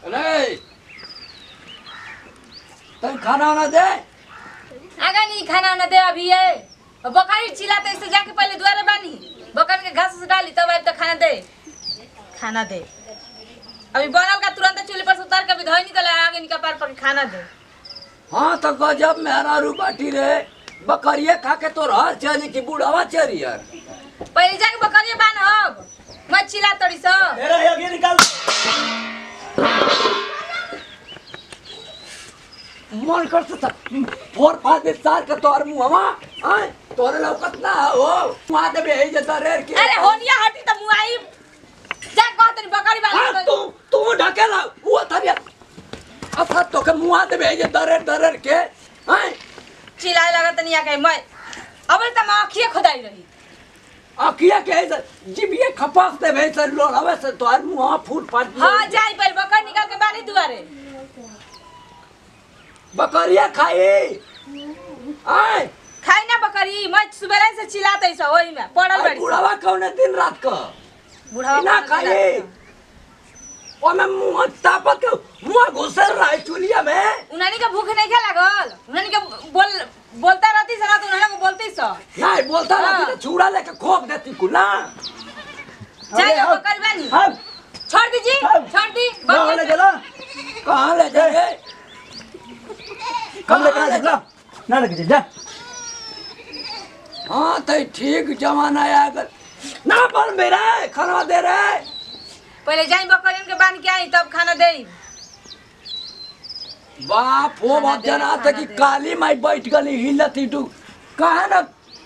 अरे तुम खाना ना दे आगा नहीं खाना ना दे अभी है बकरी चिल्लाते इससे जाके पहले द्वारे बानी बकरी के घास से डाली तब अब तो खाना दे अभी बनल का तुरंत चूल्हे पर से उतार के धोई नहीं तो आगे निका पार पर खाना दे। हाँ तो गजब मेहरारू बाटी रे बकरिया खा के तो हर चली की बुढ़ावा चरी यार पहले जाके बकरिया बान अब मत चिल्ला तोड़ी सो मेरा ये निकाल मन करता था 4-5 साल का तोर मुहवा आए तोरे लौकत ना हो वहां दे भेज देता रे के अरे होनिया हटी त मुआई जा कहतनी बकरी वाला तू ढकेला वो थरिया अफा तो के मुआ दे भेज दरे के आए चिल्लाए लगत नहीं आके मैं अब त आँखिए खुदाई रही आखिया के जिबिए खपास दे भेज सर लोड़ावे से तोर मुहा फूट फाट हां जाई पहले बकरी निकाल के बानी दुआरे बकरिया खाई आए खाई ना बकरी मैं सुबह से चिल्लाते सो ओई में पड़ल बड़ी बुढ़ावा कौन दिन रात का बुढ़ावा ना खाई ओ मैं मुंह तापत के मुंह घुसर रहा है चुलिया में उन्हानी के भूख नहीं लागल उन्हानी के बोलता रहती सना तो उन्हानी को बोलती सो नहीं बोलता रहती तो चूड़ा लेके खोप देती को ना जाइए बकरी बानी छोड़ दीजिए छोड़ दी कहां ले चला कहां ले जाए कम लेकर चला ना लगे जा हाँ तो ठीक जमाना आ गया ना बन मेरा खाना दे रहे पहले जाई बकरियन के बांध के आई तब खाना देई बाप हो बाप जना था कि काली माई बैठ गली हिलती तू कहा ना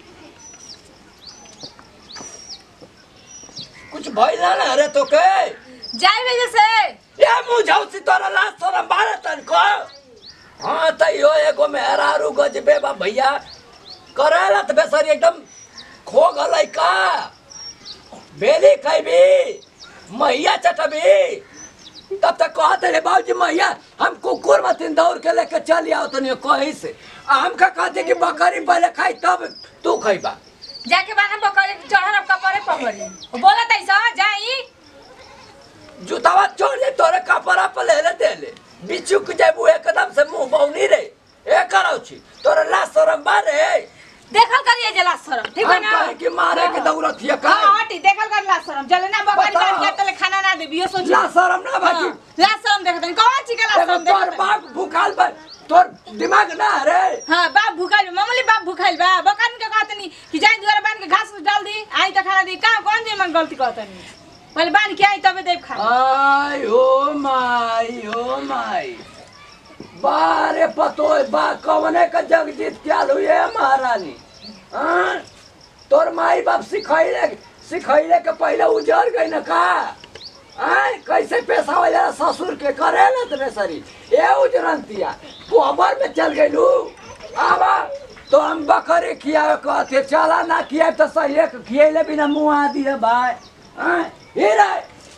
कुछ भइला ना रे तो के जाई वजह से ये मुझौसी तोरा लाश तोरा मारे तन को हाँ तो यो एगो मेहरारू गजबे बा भैया करेला तो बेसरी एकदम खो गलै का बेली खैबी मैया चटबी तब तक कहते रे बाबूजी मैया हम कुकुर मतीन दौड़ के लेके चली आओ तनी कहीं से हम का कहते कि बकरी पहले खाई तब तू खैबा जाके बाना बकरी चढ़न कपड़े पकड़ी बोलत ऐसा जाई जूतावा छोड़ दे तोरे कपड़ा पर ले दे ले बिच्छू के जेबू एकदम से मुंह बौनी रे ए करो छी तोरे ला शरम बारे देखल करिए जला शरम ठीक है ना कहे कि मारे के दौड़त हिया का हां हटी देखल कर ला शरम जले ना बकरी बांध के तले खाना ना देबियो सोच ला शरम ना बाकी ला शरम देखत नहीं कौन ची के ला शरम तोर देखत बाप भूखाल बा तोर दिमाग ना रे हां बाप भूखाल मामूली बाप भूखाल बा बकरी के कहत नहीं कि जाई दुआरे बांध के घास डाल दी आई त खाना दी का कौन जे मन गलती कहत नहीं पहले बांध के आई तबे देब खाना आई ओ माई बारे पतोय बा कवने का जगजीत क्या हुए महारानी हां तोर माई बाप सिखैले के पहले उजर गई न का आय कैसे पैसा वाला ससुर के करे न तबे सरी ए उजरंतिया कोबर में चल गइलू आवा तो हम बकरे खिया कहते चला ना खिया तो सही एक खियले बिना मुंह आ दिए भाई हां हे रे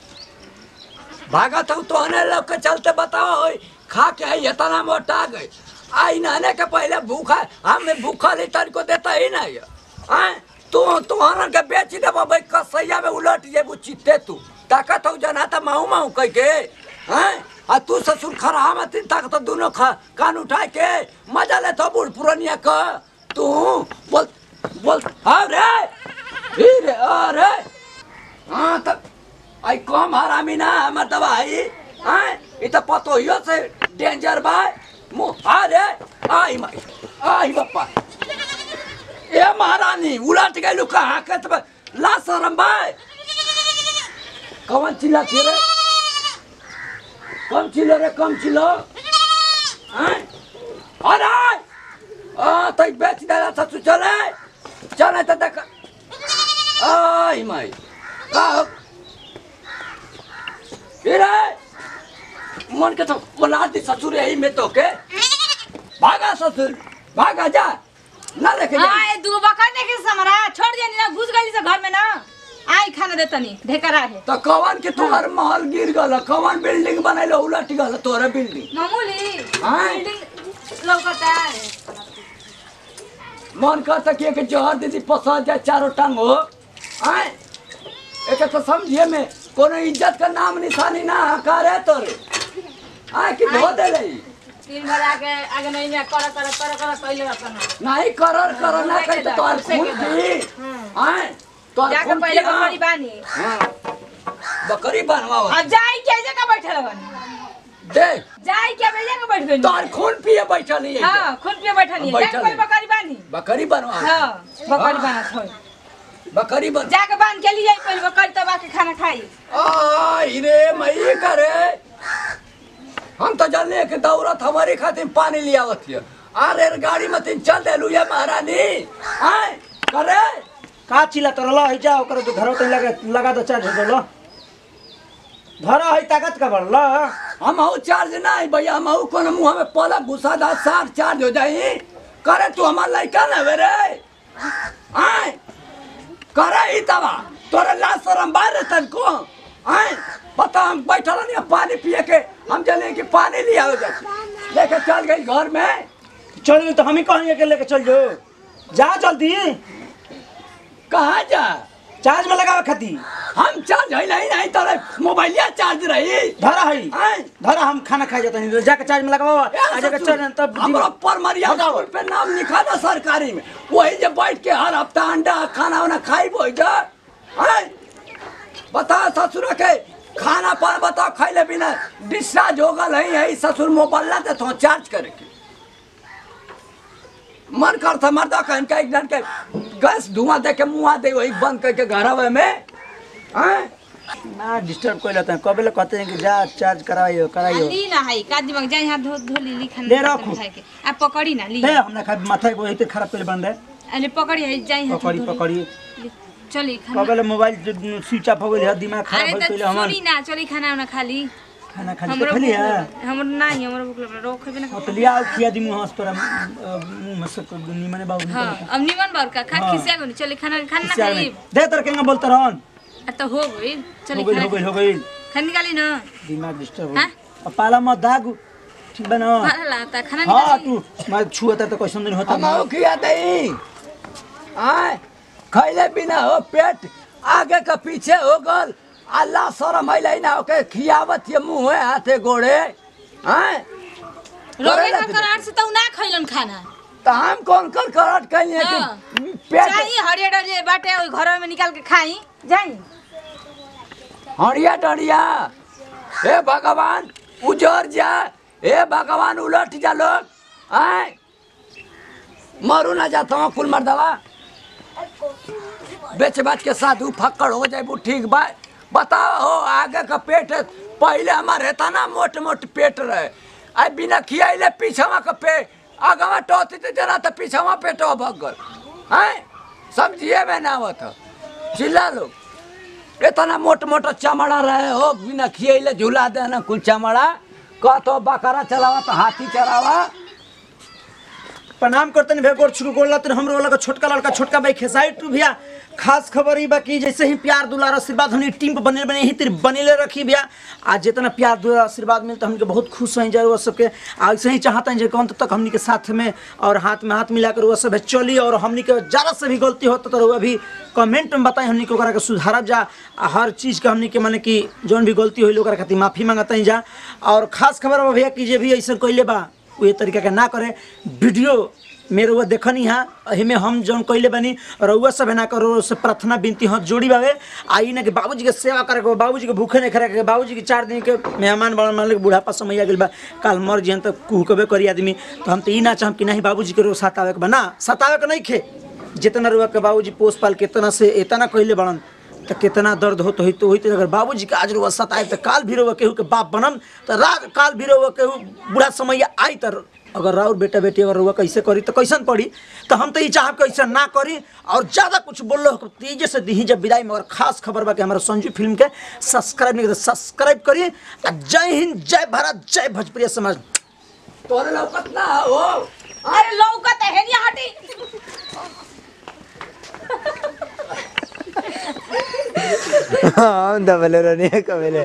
भागत हूँ तो लोग के चलते बताओ होई खा के इतना मोटा गए आई नहाने के पहले भूखा हमें भूखा लीटर को देता ही नहीं है तू के बेच दे भाई कसैया में उलट जेबू चित्ते तू ताकत हो जना था माहू कह के हैं आ तू ससुर खरा मत ताकत दोनों कान उठा के मजा ले तो बूढ़ पुरानिया का तू बोल अरे अरे हाँ तब आई कम हरामी ना हमर दवाई हैं इ त पतो हियो से डेंजर बा मु अरे आई बापा ए महारानी उलट गइलु कहां के तब ला शरम बा कौन चिल्ला रे कम चिल्लो हैं अरे आ तई बेच देला ससु चले त देख आई माई का मन के तो बोला दी ससुर यही में तो के भागा ससुर भागा जा ना लेके जा हां दू बकरी देखे समरा छोड़ दिया ना घुस गली से घर में ना आई खाना देतनी ढेकरा है तो कवन के तोहर महल गिर गल कवन बिल्डिंग बनैलो उलट गल तोरे बिल्डिंग मामूली बिल्डिंग लौकता है मन करता कि एक जहर दीदी पसंद जाए चारों टांग हो आए एक तो समझिए में कोनो इज्जत का नाम निशानी ना हकारे तोरे आ कि धो दे ले दिन भर आगे नहीं में कर पहले अपन नहीं कर ना कहीं तो तोर खून पी आए तोर जाके खून पहले पी बकरी बानी बकरी बनवाओ अब जाई के जगह बैठल हन दे जाई के जगह बैठ गई तोर खून पिए बैठल ही हां खुद पे बैठल है जाके पहले बकरी बानी बकरी बनवाओ हां बकरी बनत होय बकरी बन जाके बांध के लिए पहले बकरी तब आके खाना खाई आ रे मई करे हम तो जल्दी के दौड़त हमारी खातिर पानी लिया आवत है अरे गाड़ी में तीन चल देलू ये महारानी आए करे का चिल्ला तर ल जा ओकर तो घरो त लगा दो चार्ज हो लो घर है ताकत का बढ़ ल हम हूँ चार्ज नहीं भैया हम हूँ कौन मुँह में पला घुसा दा सार चार्ज हो जाई करे तू हमार लड़का न वे रे आए करे ही तवा तोरे लाश शरम बाहर तन को आए पता हम बैठल नहीं पानी पिए के हम चले कि पानी लिया हो जाए लेके चल गई घर में चल तो हम ही कहेंगे के लेके चल जो जा जल्दी कहाँ जा चार्ज में लगावे खाती हम चार्ज है नहीं तोरे मोबाइलिया चार्ज रही धरा है धरा हम खाना खा जाते हैं जाके चार्ज में लगाओ आ जाके चल तब हमरा पर मरिया स्कूल पे नाम लिखा था सरकारी में वही जे बैठ के हर हफ्ता अंडा खाना वाना खाई बोई जा बता ससुर के खाना पर बता खाइले बिना डिस्चार्ज हो गल है ससुर मोबाइल दे तो चार्ज करे के मन करता मर्दा कहन के एक दिन के गैस धुआं दे के मुआ दे वही बंद करके घर में ना डिस्टर्ब कोई लेते हैं कबे कहते हैं कि जा चार्ज कराइयो ली ना है का दिमाग जाई हाथ धो ली खाना ले रखो आप पकड़ी ना ली हमने खा माथा को वही खराब कर बंद है अरे पकड़ी है जाई हाथ पकड़ी चली खाना कबे मोबाइल स्विच ऑफ हो गइल दिमाग खराब हो गइल हमर सुनी ना चली खाना ना खाली खाना खाली है हमर नहीं हमर भूख लग रहा रोखे बिना तो लिया खिया दी मुंह तोरा मुंह से निमने बाबू हां अब निमन बार का खा खिसिया गनी चली खाना खाना खाली दे तर केंगा बोलत रहन तो हो गई चली हो गई खाना निकाली ना दिमाग डिस्टर्ब हो अब पाला मत दाग ठीक बना लाता खाना हां तू मैं छुआता तो कैसन दिन होता हम खिया दई आए खइले बिना हो पेट आगे का पीछे हो गल अल्लाह शरम है ना ओके खियावत ये मुंह हाथे गोड़े हैं रोगे का करार से तो ना खइलन खाना तो हम कौन कर कराट कहिए कि पेट चाहिए हरिया डरिया बाटे ओई घर में निकाल के खाई जाई हरिया डरिया हे भगवान उजर जा हे भगवान उलट जा लोग हैं मरू ना जाता हूँ कुल मर्दवा बेच बाच के साधु फक्कड़ हो जाए ठीक बा बताओ हो आगे का पेट पहले हमारे था ना मोट मोट पेट रहे आई बिना खियाइले पीछवा का पेट आगवा टोती तो जरा तो पीछवा पेट भगल हैं समझिए में ना आवत चिल्ला लोग इतना मोट मोट चमड़ा रहे हो बिना खियाइले झुला देना कुल चमड़ा कह तो बकरा चलावा तो हाथी चलावा प्रणाम करते हैं भेगोर छुक गोल लत हमरो वाला का छोटका लड़का छोटका भाई खेसाई टू भैया खास खबर ही बाकी जैसे ही प्यार दुलार आशीर्वाद हमने टीम पे बने ही तेरे बनेले रखी भैया आज जितना प्यार दुलार आशीर्वाद मिलता हमके बहुत खुश हैं जरूर सबके ऐसे ही चाहते हैं जो कौन तक हमने के साथ में और हाथ में हाथ मिलाकर वो सब चली और हमने के ज़्यादा से भी गलती होता तो अभी कमेंट में बताएं हमने के सुधारब जा हर चीज़ का हमने के माने कि जौन भी गलती हुई लोग खातिर माफ़ी मांगते हैं जा और खास खबर भैया कि भी ऐसा कैले बा ये तरीका के ना करे वीडियो मेरे वो देखनी है हमें हम जौन कैले बनी रउआ सब ना करो से प्रार्थना विनती हाथ जोड़ी बावे आई ना कि बाबूजी के सेवा करे के बाबूजी के भूखे नहीं करे बाबूजी के 4 दिन के मेहमान बड़ा मान बुढ़ापा समय आ गई बा काल मर जियन तो कुहकबे करी आदमी तो हम तो ई ना चाहम कि नहीं बाबूजी के रो सतावे के बना सतावे के नहीं खे जितना रुआ के बाबूजी पोस पाल के इतना से इतना कैले बनन तो कितना दर्द हो तो होते अगर बाबूजी के आज रुआ सताए तो काल भी रुआ केहू के बाप बनम तो रात काल भी रुआ केहू बुढ़ा समय आई तो अगर राउर बेटा बेटी अगर रुआ कैसे करी तो कैसन पड़ी तो हम तो ये चाहब कि ऐसा ना करी और ज़्यादा कुछ बोल लो तेजी से दी जब विदाई में अगर खास खबर बा कि हमारा संजू फिल्म के सब्सक्राइब नहीं करते सब्सक्राइब करिए। जय हिंद जय भारत जय भोजपुरी समाज। तोरे लौकत ना हो अरे लौकत है नहीं हटी हाँ दबले रनी है कबले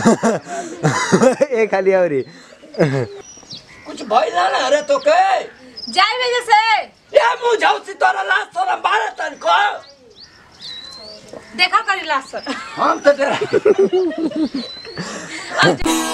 एक खाली औरी कुछ भइला ना रे तो के जाई वजह से ये मुझाऊ सी तोरा लाश तोरा बारे तन को देखा करी लाश हम तो तेरा